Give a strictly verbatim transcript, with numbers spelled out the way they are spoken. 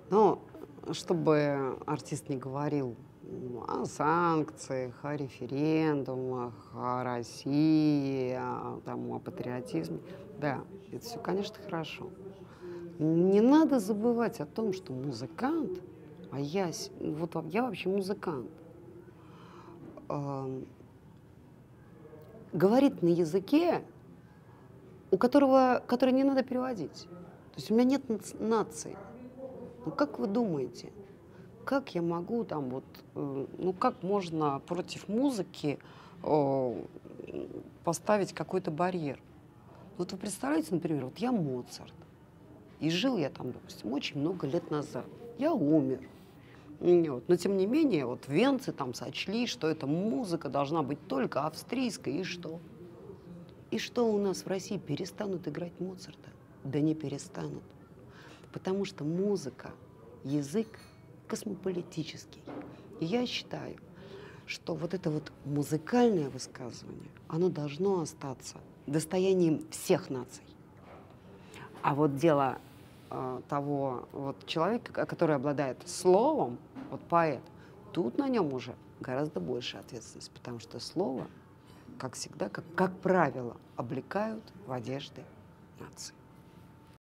Но чтобы артист не говорил м, о санкциях, о референдумах, о России, о, там, о патриотизме, да, это все, конечно, хорошо. Не надо забывать о том, что музыкант, а я, с- вот во- я вообще музыкант, ам, говорит на языке, у которого, который не надо переводить. То есть у меня нет нац- нации. Ну как вы думаете, как я могу там вот, э, ну как можно против музыки э, м, поставить какой-то барьер? Вот вы представляете, например, вот я Моцарт, и жил я там, допустим, очень много лет назад. Я умер. М, вот. Но тем не менее, вот венцы там сочли, что эта музыка должна быть только австрийской, и что? И что у нас в России перестанут играть Моцарта? Да не перестанут. Потому что музыка, язык космополитический. И я считаю, что вот это вот музыкальное высказывание, оно должно остаться достоянием всех наций. А вот дело э, того вот человека, ко- который обладает словом, вот поэт, тут на нем уже гораздо больше ответственность, потому что слово, как всегда, как, как правило, облекают в одежды нации.